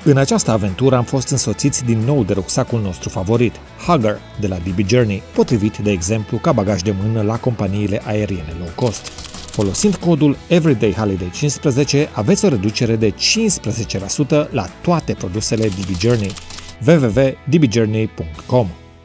În această aventură am fost însoțiți din nou de rucsacul nostru favorit, Hugger, de la DB Journey, potrivit, de exemplu, ca bagaj de mână la companiile aeriene low cost. Folosind codul EverydayHoliday15 aveți o reducere de 15% la toate produsele DB Journey. www.dbjourney.com.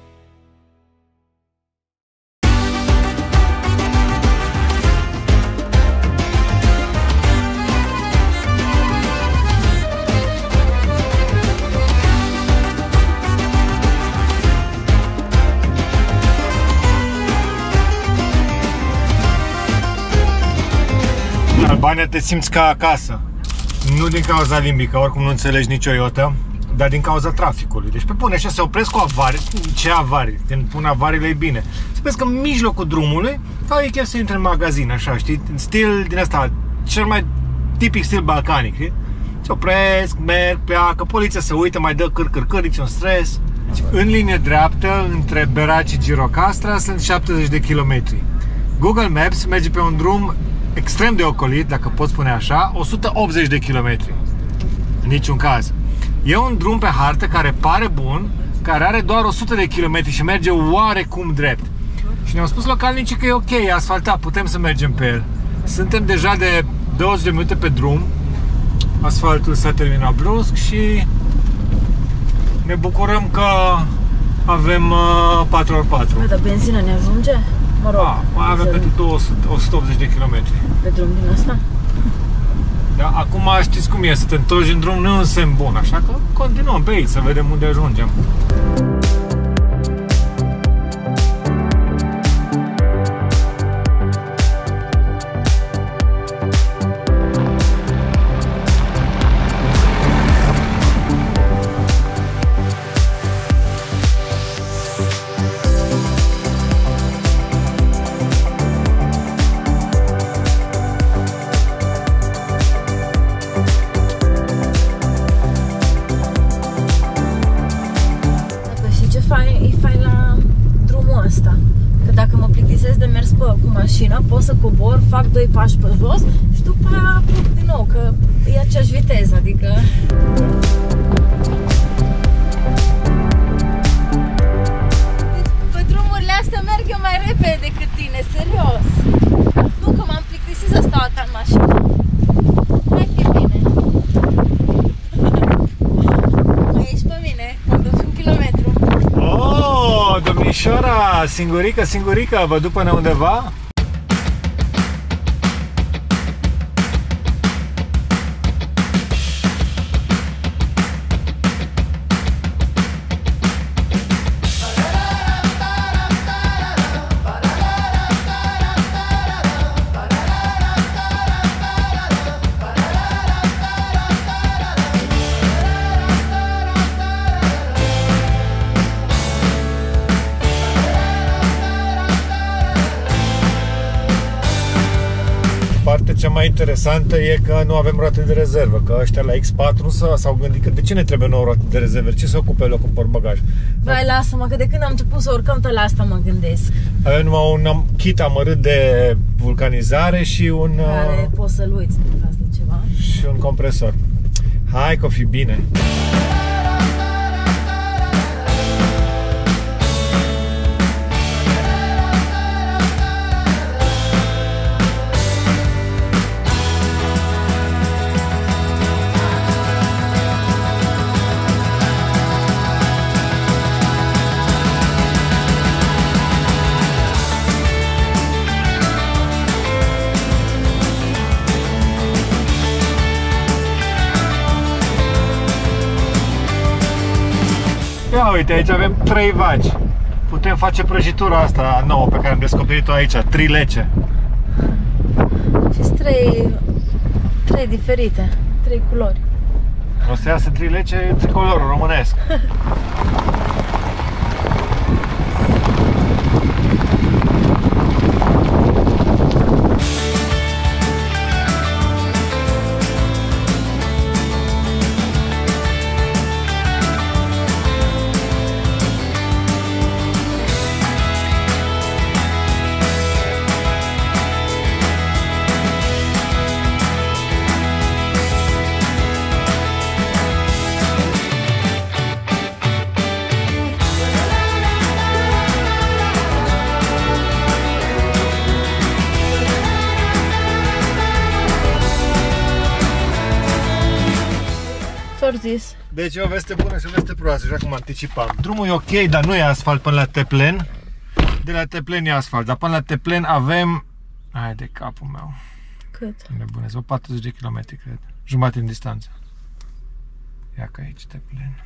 Albania te simți ca acasă. Nu din cauza limbii, că oricum nu înțelegi nicio iotă, dar din cauza traficului. Deci pe bune, așa se opresc cu avarii. Ce avarii? Când pun avariile e bine. Se opresc în mijlocul drumului, sau e chef să intre în magazin, așa, știi? În stil din asta, cel mai tipic stil balcanic, știi? Se opresc, merg, pleacă, poliția se uită, mai dă câr, niciun stres. În linie dreaptă, între Beraci și Girocastra, sunt 70 de kilometri. Google Maps merge pe un drum extrem de ocolit, dacă pot spune așa, 180 de kilometri. În niciun caz. E un drum pe hartă care pare bun, care are doar 100 de kilometri și merge oarecum drept. Și ne-au spus localnicii că e ok, e asfaltat, putem să mergem pe el. Suntem deja de 20 de minute pe drum. Asfaltul s-a terminat brusc și ne bucurăm că avem 4x4. Dar benzina ne ajunge? Mă rog, mai avem pentru 180 de kilometri. Pe drum din asta? Da, acum știți cum e, să te întorci în drum nu e un semn bun, așa că continuăm pe aici să vedem unde ajungem. Pot să cobor, fac 2 pași pe jos și după aia apuc din nou, că e aceeași viteză, adică... Pe drumurile astea merg eu mai repede decât tine, serios. Nu că m-am plictisit să stau atât în mașină. Hai că e bine. Mai ești pe mine, când duci 1 kilometru. Oh, domnișoara, singurică, vă duc până undeva? Partea cea mai interesantă e că nu avem roate de rezervă, că ăștia la X4 s-au gândit că de ce ne trebuie nouă roate de rezervă, ce să ocupe locul portbagaj. Vai, lasă-mă, că de când am început să urcăm, tot la asta mă gândesc. Avem numai un kit amărât de vulcanizare și un... Care poți să-l uiți în caz de ceva. Și un compresor. Hai că o fi bine! Ia uite, aici avem 3 vaci. Putem face prăjitura asta nouă pe care am descoperit-o aici, trilece. Și 3 diferite, 3 culori. O să iasă trilece tricolorul românesc. ți-or zis? Deci e o veste bună și o veste proastă, așa cum anticipam. Drumul e ok, dar nu e asfalt până la Teplen. De la Teplen e asfalt, dar până la Teplen avem... Hai de capul meu. Cât? Nebunesc, 40 de kilometri, cred. Jumătate în distanță. Ia că aici Teplen.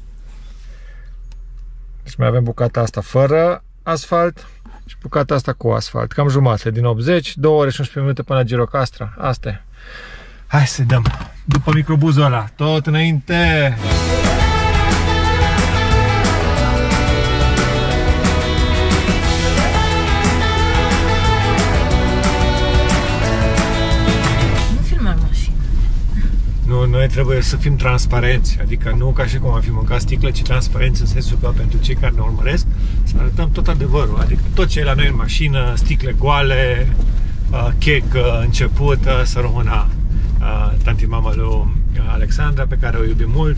Deci mai avem bucata asta fără asfalt și bucata asta cu asfalt. Cam jumătate din 80, 2 ore și 11 minute până la Girocastra. Asta e. Hai să dăm. După microbuzul ăla. Tot înainte. Nu filmăm mașini. Nu, noi trebuie să fim transparenți. Adică nu ca și cum am fi mâncat sticlă, ci transparenți în sensul că pentru cei care ne urmăresc să arătăm tot adevărul. Adică tot ce e la noi în mașină, sticle goale, chec început, să rămână tanti mama lui Alexandra, pe care o iubim mult.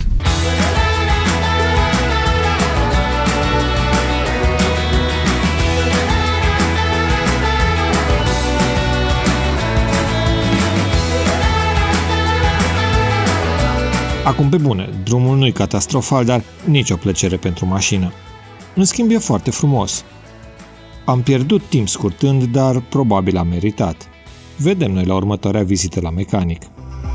Acum pe bune, drumul nu-i catastrofal, dar nicio plăcere pentru mașină. În schimb e foarte frumos. Am pierdut timp scurtând, dar probabil am meritat. Vedem noi la următoarea vizită la mecanic.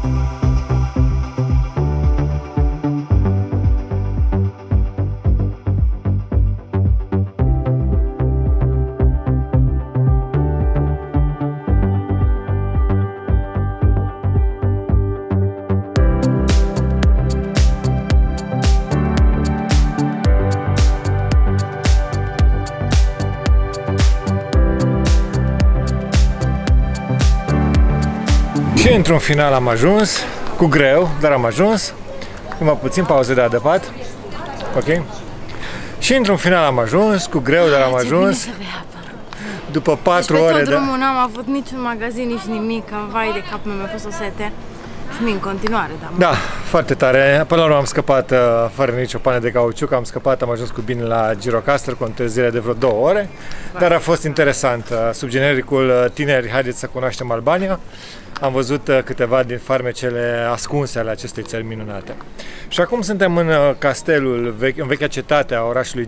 Și într-un final am ajuns, cu greu, dar am ajuns. Numai puțin pauză de adăpat. Ok? Și într-un final am ajuns, cu greu, dar am ajuns. După 4 deci, ore pe tot drumul n-am avut niciun magazin, nici nimic. Vai de capul meu, mi-a fost o sete. Și mie în continuare, da. Da, foarte tare. Până la urmă am scăpat fără nicio pană de cauciuc, am scăpat, am ajuns cu bine la Girocastra cu o întârziere de vreo 2 ore. Dar a fost interesant. Sub genericul Tineri, haideți să cunoaștem Albania. Am văzut câteva din farmecele ascunse ale acestei țări minunate. Și acum suntem în castelul, în vechea cetate a orașului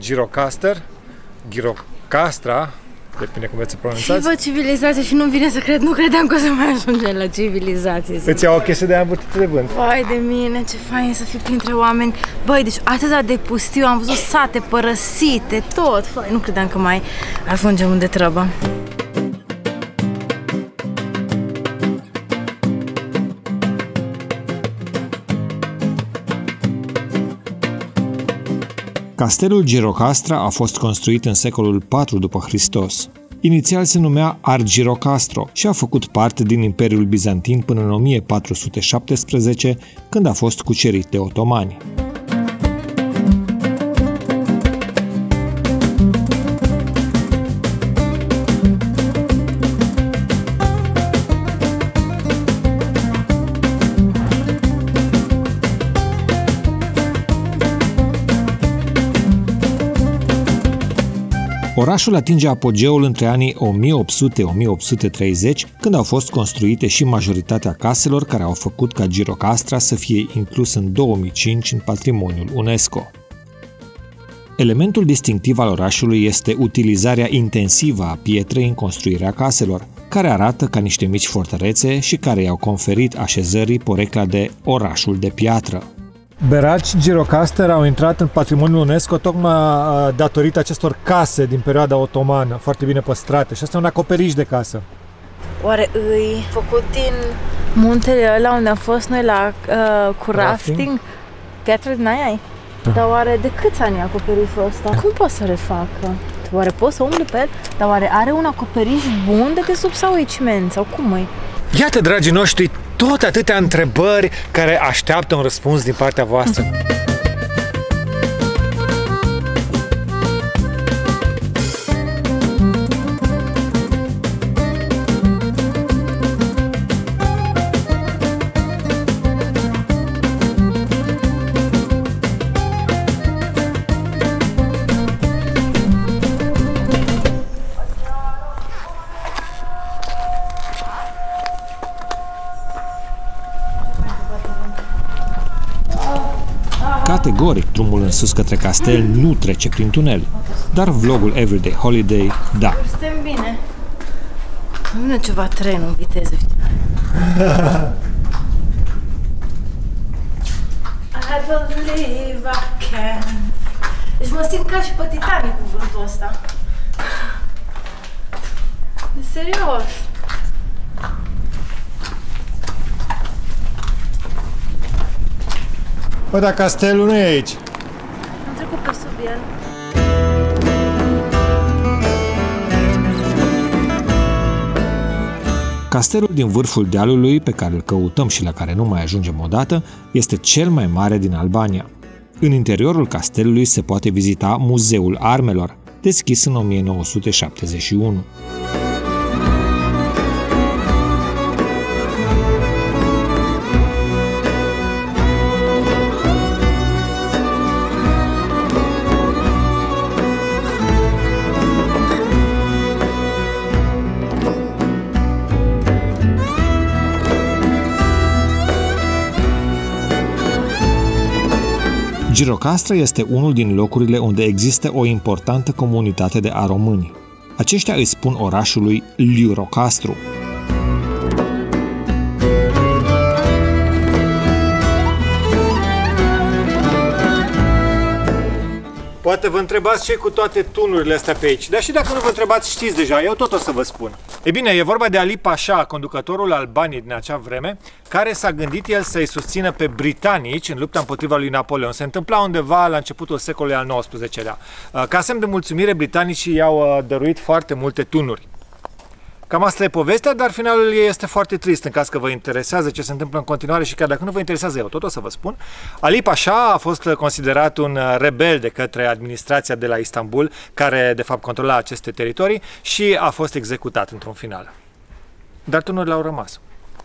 Girocastra, depinde cum veți să pronunțați. Și văd civilizație și nu vine să cred, nu credeam că o să mai ajungem la civilizație. Îți iau o chestie de aia învârtită de vânt. Vai de mine, ce fain să fii printre oameni. Băi, deci atâta de pustiu, am văzut sate părăsite, tot. Vai, nu credeam că mai ajungem unde trebuie. Castelul Girocastra a fost construit în secolul IV după Hristos. Inițial se numea Argirocastro și a făcut parte din Imperiul Bizantin până în 1417, când a fost cucerit de otomani. Orașul atinge apogeul între anii 1800-1830, când au fost construite și majoritatea caselor care au făcut ca Girocastra să fie inclus în 2005 în patrimoniul UNESCO. Elementul distinctiv al orașului este utilizarea intensivă a pietrei în construirea caselor, care arată ca niște mici fortărețe și care i-au conferit așezării porecla de orașul de piatră. Beraci Girocastra au intrat în patrimoniul UNESCO tocmai datorită acestor case din perioada otomană, foarte bine păstrate. Și asta e un acoperiș de casă. Oare îi făcut din muntele ăla unde am fost noi la cu rafting? Piatră din aia? Dar oare de câți ani e acoperișul ăsta? Cum poate să refacă? Oare poți să umbli pe el? Dar oare are un acoperiș bun de desubt sau e ciment? Sau cum e? Iată, dragii noștri, tot atâtea întrebări care așteaptă un răspuns din partea voastră. Categoric, drumul în sus către castel nu trece prin tunel, dar vlogul Everyday Holiday, da. Suntem bine. Nu vine ceva tren în viteză, știi? I believe I can. Deci mă simt ca și pe Titanic cu vântul ăsta. De serios. Bă, dar castelul nu e aici. Am trecut pe sub el. Castelul din vârful dealului, pe care îl căutăm și la care nu mai ajungem odată, este cel mai mare din Albania. În interiorul castelului se poate vizita Muzeul Armelor, deschis în 1971. Girocastra este unul din locurile unde există o importantă comunitate de aromâni. Aceștia îi spun orașului Liurocastru. Poate vă întrebați ce cu toate tunurile astea pe aici, dar și dacă nu vă întrebați știți deja, eu tot o să vă spun. Ei bine, e vorba de Ali Pasha, conducătorul Albaniei din acea vreme, care s-a gândit el să-i susțină pe britanici în lupta împotriva lui Napoleon. Se întâmpla undeva la începutul secolului al XIX-lea. Ca semn de mulțumire, britanicii i-au dăruit foarte multe tunuri. Cam asta e povestea, dar finalul ei este foarte trist în caz că vă interesează ce se întâmplă în continuare și chiar dacă nu vă interesează, eu tot o să vă spun. Ali Pasha a fost considerat un rebel de către administrația de la Istanbul, care de fapt controla aceste teritorii și a fost executat într-un final. Dar tunurile au rămas.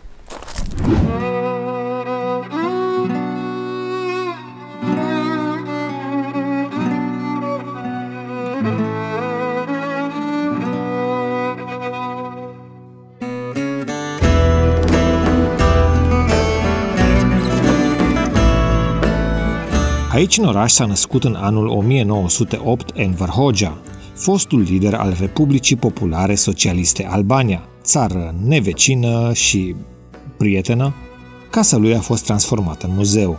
Aici în oraș s-a născut în anul 1908 Enver Hoxha, fostul lider al Republicii Populare Socialiste Albania, țară nevecină și prietenă. Casa lui a fost transformată în muzeu.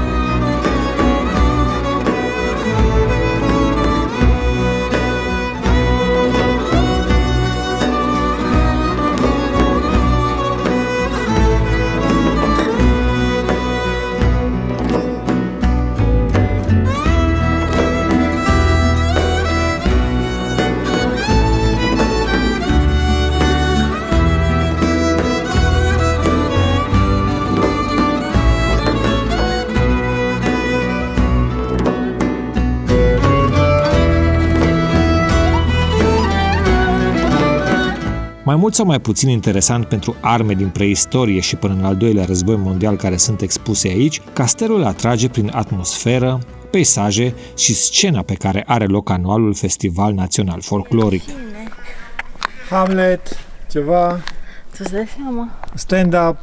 Mai mult sau mai puțin interesant pentru arme din preistorie și până în al doilea război mondial care sunt expuse aici, castelul atrage prin atmosferă, peisaje și scena pe care are loc anualul Festival Național Folcloric. Hamlet, ceva, Tu îți dai seama? stand-up.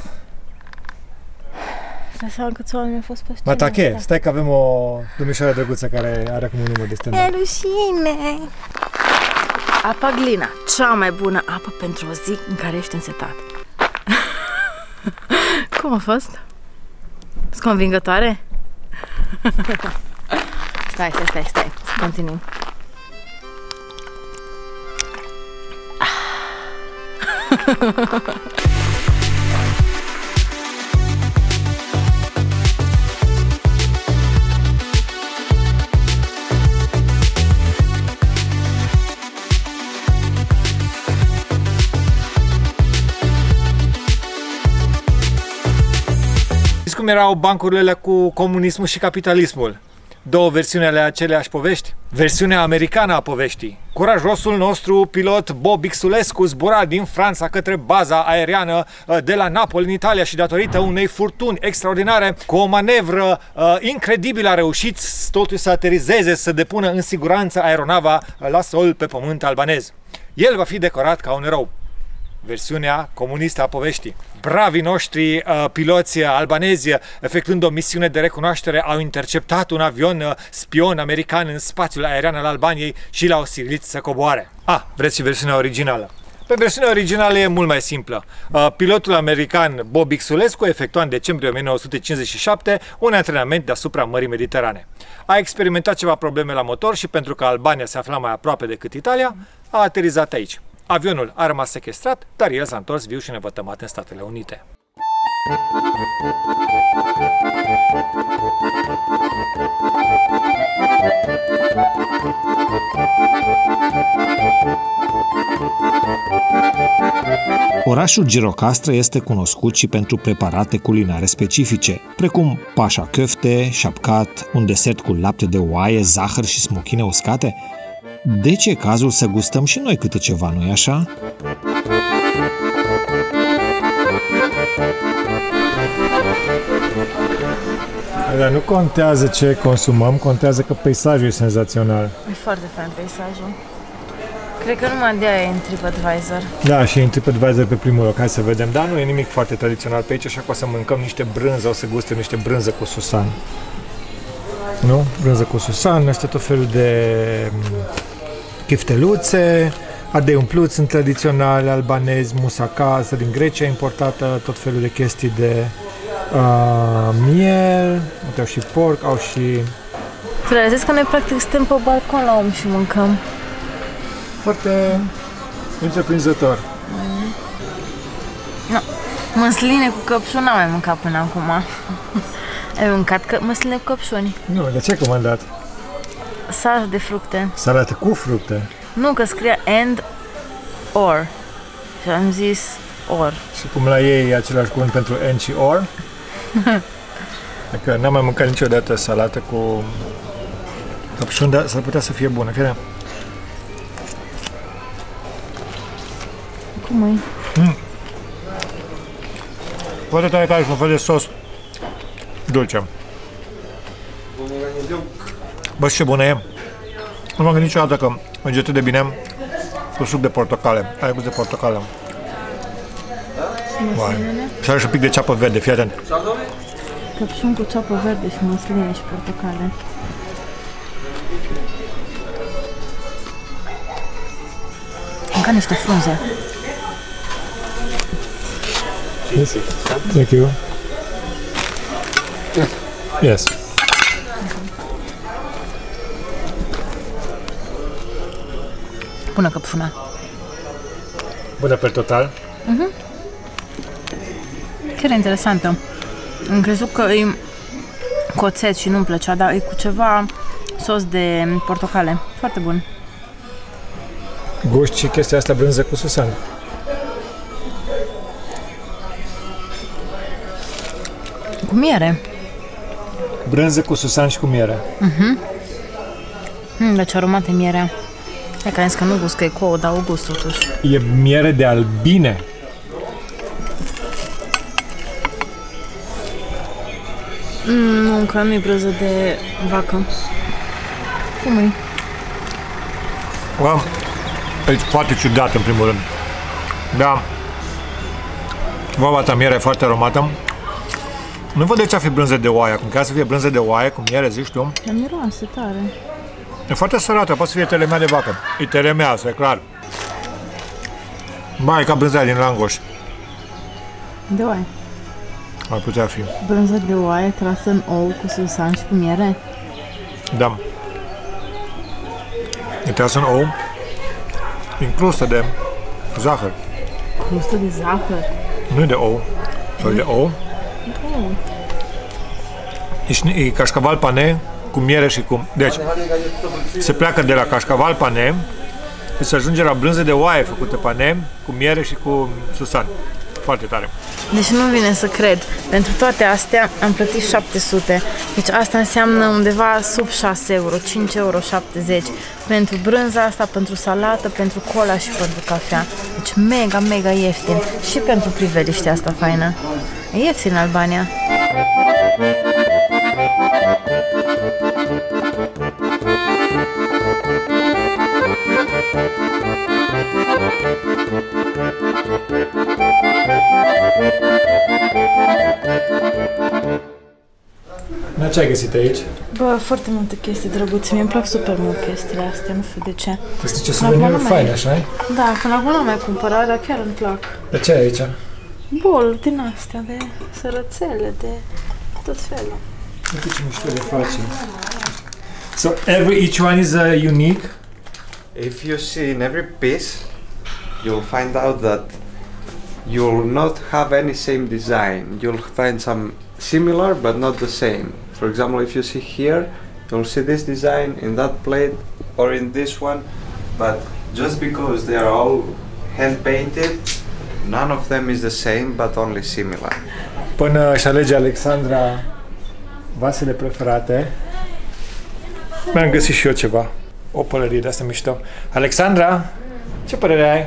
Îți dai seama câți oameni au fost pe scenă? Matache, stai că avem o domnișoară drăguță care are acum un număr de stand-up. E rușine! Apa Glina, cea mai bună apă pentru o zi în care ești însetat. Cum a fost? Sunt convingătoare? Stai, să continuăm. Cum erau bancurile alea cu comunismul și capitalismul? Două versiuni ale aceleași povești? Versiunea americană a poveștii. Curajosul nostru pilot Bob Xulescu zbura din Franța către baza aeriană de la Napoli în Italia și datorită unei furtuni extraordinare, cu o manevră incredibilă a reușit totuși să aterizeze, să depună în siguranță aeronava la sol pe pământ albanez. El va fi decorat ca un erou. versiunea comunistă a poveștii. Bravii noștri piloți albanezi, efectuând o misiune de recunoaștere, au interceptat un avion spion american în spațiul aerian al Albaniei și l-au silit să coboare. Vreți și versiunea originală? Pe versiunea originală e mult mai simplă. Pilotul american Bob Xulescu efectua în decembrie 1957 un antrenament deasupra Mării Mediterane. A experimentat ceva probleme la motor și pentru că Albania se afla mai aproape decât Italia, a aterizat aici. Avionul a rămas sequestrat, dar el s-a întors viu și nevătămat în Statele Unite. Orașul Girocastra este cunoscut și pentru preparate culinare specifice, precum pașa köfte, șapcat, un desert cu lapte de oaie, zahăr și smochine uscate. Deci e cazul să gustăm și noi câte ceva, nu-i așa? Dar nu contează ce consumăm, contează că peisajul e senzațional. E foarte fain peisajul. Cred că numai de aia e în TripAdvisor. Da, și în TripAdvisor pe primul loc. Hai să vedem. Dar nu e nimic foarte tradițional pe aici, așa că o să mâncăm niște brânză, o să gustem niște brânză cu susan. Nu? Brânză cu susan, este tot felul de chifteluțe, ardei umpluți sunt tradiționale, albanezi, moussaka, asta din Grecia importată, tot felul de chestii de miel, au și porc, au și... Tu realizezi că noi practic suntem pe balcon la om și mâncăm. Foarte întreprinzător. No. Măsline cu căpșuni n-am mai mâncat până acum. Ai mâncat măsline cu căpșuni? Nu, de ce ai comandat? Salată de fructe. Salată cu fructe? Nu, că scria and or. Și am zis or. Și cum la ei e același cuvânt pentru and și or? Adică n-am mai mâncat niciodată salată cu căpșuni, dar s-ar putea să fie bună. Fie. Cum e? Poate tare ca și un fel de sos dulce. Bă, ce bună e! Nu m-am gândit niciodată că merge atât de bine cu suc de portocale. Are gust de portocală. Și are și un pic de ceapă verde, fii atent. Căpșuni cu ceapă verde și măsline și portocale. Am mâncat niște frunze. Yes. Thank you. Yes. Bună căpșuna. Bună pe total. Chiar e interesantă. Am crezut că e coțet și nu-mi plăcea, dar e cu ceva sos de portocale. Foarte bun. Gust și chestia asta brânză cu susan. Cu miere. Brânză cu susan și cu miere. Dar ce aromată e mierea. E că am zis că nu gust că e couă, dar o gust totuși. E miere de albine. Nu, încă nu e brânză de vacă. Cum e? E foarte ciudat în primul rând. Da. Ta miere e foarte aromată. Nu văd de ce a fi brânză de oaie. Cum chiar să fie brânză de oaie cu miere, zici tu? Dar miroase tare. E foarte sărată, poate să fie telemea de vacă. E telemea asta, e clar. Ba, e ca brânza din Langoș. De oaie. Ar putea fi. Brânză de oaie trasă în ou cu susan și cu miere? Da. E trasă în ou, inclusă de zahăr. Crustă de zahăr? Nu de ou. Sau de ou. E cașcaval pane cu miere și cu... Deci, se pleacă de la cașcaval pane și se ajunge la brânză de oaie făcută pane cu miere și cu susan. Foarte tare. Deci nu vine să cred. Pentru toate astea am plătit 700. Deci asta înseamnă undeva sub 6 euro, 5,70 euro. Pentru brânza asta, pentru salată, pentru cola și pentru cafea. Deci mega, mega ieftin. Și pentru priveliștea asta faină. E ieftin în Albania. ce ai găsit aici? Bă, foarte multe chestii drăguțe. Mie îmi plac super mult chestiile astea, nu știu de ce. Este ce suveniruri faine, așa-i? Da, până acum n-am mai cumpărat, dar chiar îmi plac. De ce ai aici? Boluri din astea, de sărățele, de tot felul. Uite ce mișto de face. So each one is unique? If you see in every piece, you'll find out that you'll not have any same design. You'll find some similar but not the same. For example, if you see here, you'll see this design in that plate or in this one, but just because they are all hand painted, none of them is the same but only similar. Până își alege Alexandra vasele preferate, mi-am găsit și eu ceva. O pălărie de asta mișto. Alexandra, ce părere ai?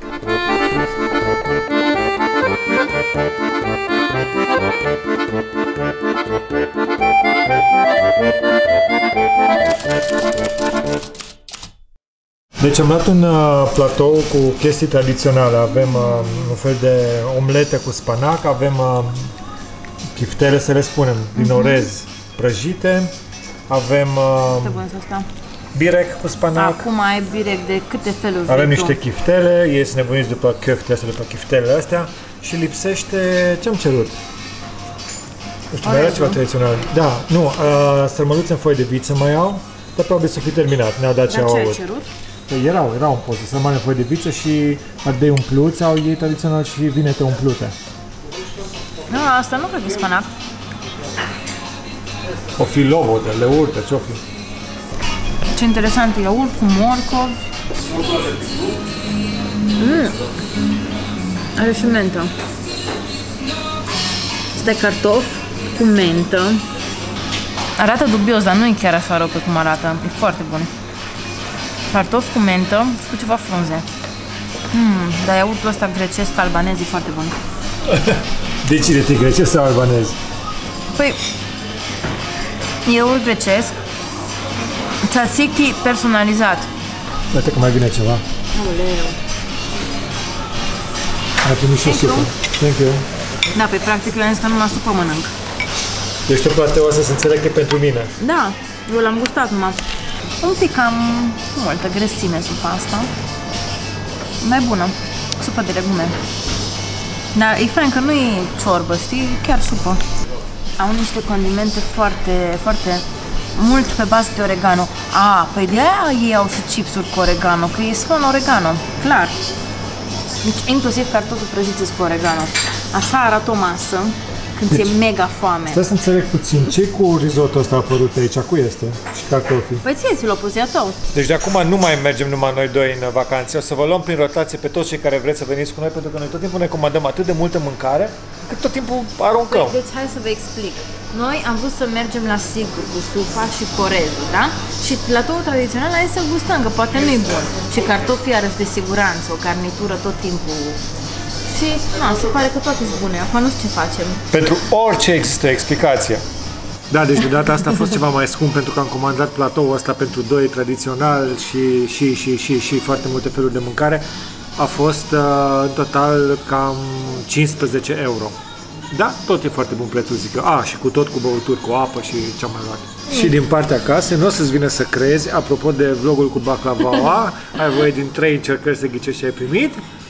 Deci am luat un platou cu chestii tradiționale. Avem un fel de omletă cu spanac, avem chiftele, să le spunem, din orez prăjite, avem birec cu spanac. Acum ai birec de câte feluri vrei. Avem niște chiftele, ei sunt nebuniți după köfte astea, după chiftelele astea și lipsește, ce-am cerut? Nu știu, mai era ceva tradițional. Da, nu, sărmăluțe în foi de viță mai au, dar probabil să fi terminat, ne-au dat ce au avut. Dar ce ai cerut? Erau în poză, sărmane în foi de viță și ardei umpluți, au ei tradițional și vinete umplute. Nu, asta nu cred că e spanac. O fi lovodă, leurtă, ce-o fi? Ce interesant, iaurt cu morcov. Are și mentă. Este cartofi cu mentă. Arată dubios, dar nu e chiar așa rău pe cum arată. E foarte bun. Cartofi cu mentă și cu ceva frunze. Dar iaurtul ăsta grecesc albanez e foarte bun. De cine te grecesc sau albanez? Păi, iaurt grecesc, tzatziki personalizat. Uite că mai vine ceva. Aoleu. Ai primit și o supă. Thank you. Da, pe practic eu am zis că numai supă mănânc. Deci tot plateul ăsta să înțeleg că e pentru mine. Da, eu l-am gustat numai. Un pic cam multă grăsime supa asta. Dar e bună. Supă de legume. Dar e fain că nu e ciorbă, știi? Chiar supă. Au niște condimente foarte, foarte mult pe bază de oregano. Păi de aia ei au și chipsuri cu oregano, că e spun oregano, clar. Deci inclusiv cartofi prăjiți cu oregano. Așa arată o masă când ți-e mega foame. Stai să înțeleg puțin, ce cu risotto ăsta a apărut aici? Cui este? Și cartofii? Păi ție ți-l-o pus ea tău. Deci de acum nu mai mergem numai noi doi în vacanțe, o să vă luăm prin rotație pe toți cei care vreți să veniți cu noi, pentru că noi tot timpul ne comandăm atât de multă mâncare, cât tot timpul aruncăm. Deci hai să vă explic. Noi am vrut să mergem la sigur cu supa și corezul, da? Și platoul tradițional hai să gustăm, că poate nu-i bun. Și cartofii arăși de siguranță, o garnitură tot timpul. Și, se pare că toate sunt bune. Acum nu știu ce facem. Pentru orice există o explicație. Da, deci de data asta a fost ceva mai scump pentru că am comandat platoul ăsta pentru doi tradițional și foarte multe feluri de mâncare. A fost în total cam 15 euro. Da, tot e foarte bun prețul, zic eu. Și cu tot cu băuturi, cu apă și ce-am mai luat. Și din partea casei, nu o să-ți vină să crezi, apropo de vlogul cu baclavaua, ai voie din 3 încercări să ghicești ce ai primit.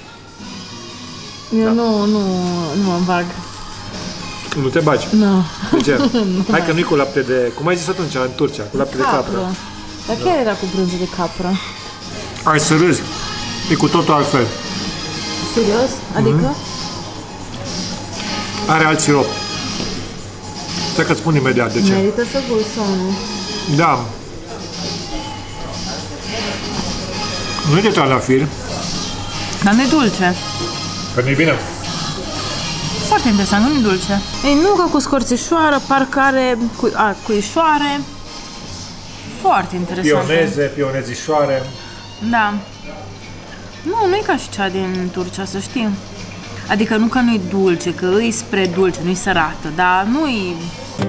Eu nu mă bag. Nu te bagi? Nu. De ce? Hai că nu-i cu lapte de... Cum ai zis atunci, în Turcia? Cu lapte de capră. Dar chiar era cu brânză de capră. Ai să râzi. E cu totul altfel. Serios? Adică? Are alt sirop. Stai că-ți spun imediat de ce. Merită să gust sau nu? Da. Nu e de trandafir. Dar nu e dulce. Că nu-i bine. Foarte interesant, nu e dulce. E nucă cu scorțișoară, parcă are cuișoare. Foarte interesant. Pionezișoare. Da. Nu e ca și cea din Turcia, să știi. Adică nu că nu-i dulce, că îi spre dulce, nu-i sărată, dar nu-i...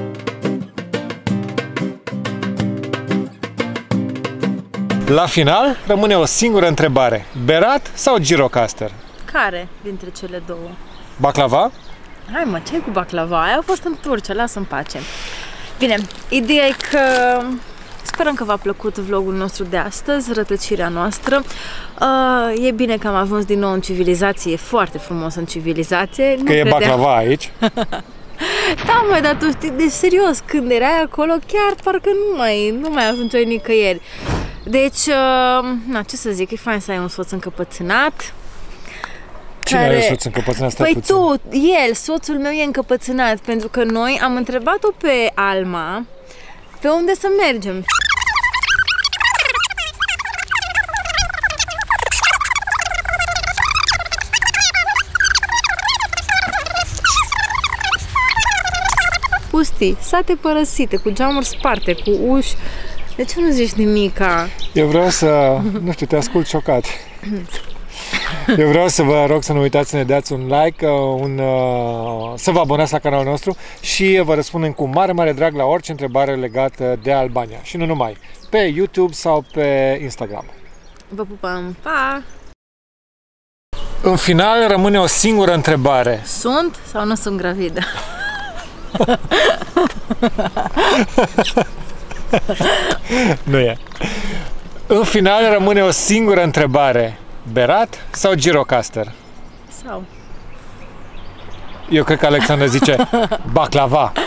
La final rămâne o singură întrebare. Berat sau Girocaster? Care dintre cele două? Baclava? Hai mă, ce-i cu baclava? Aia a fost în Turcia, lasă-mi pace. Bine, ideea e că sperăm că v-a plăcut vlogul nostru de astăzi, rătăcirea noastră. E bine că am ajuns din nou în civilizație, e foarte frumos în civilizație. Că e baclava aici. Da, măi, dar tu știi, de serios, când erai acolo, chiar parcă nu mai ajungeai nicăieri. Deci, na, ce să zic, e fain să ai un soț încăpățânat. Cine are soț încăpățânat? Păi puțin. Tu, el, soțul meu e încăpățânat, pentru că noi am întrebat-o pe Alma pe unde să mergem. Pustii, sate părăsite, cu geamuri sparte, cu uși. De ce nu zici nimica? Eu vreau să... Nu știu, te ascult șocat. Eu vreau să vă rog să nu uitați să ne dați un like, să vă abonați la canalul nostru și vă răspundem cu mare, mare drag la orice întrebare legată de Albania. Și nu numai, pe YouTube sau pe Instagram. Vă pupăm, pa! În final rămâne o singură întrebare. Sunt sau nu sunt gravidă? Nu e. În final rămâne o singură întrebare. Berat sau Girocaster? Sau? Eu cred că Alexandra zice baclava.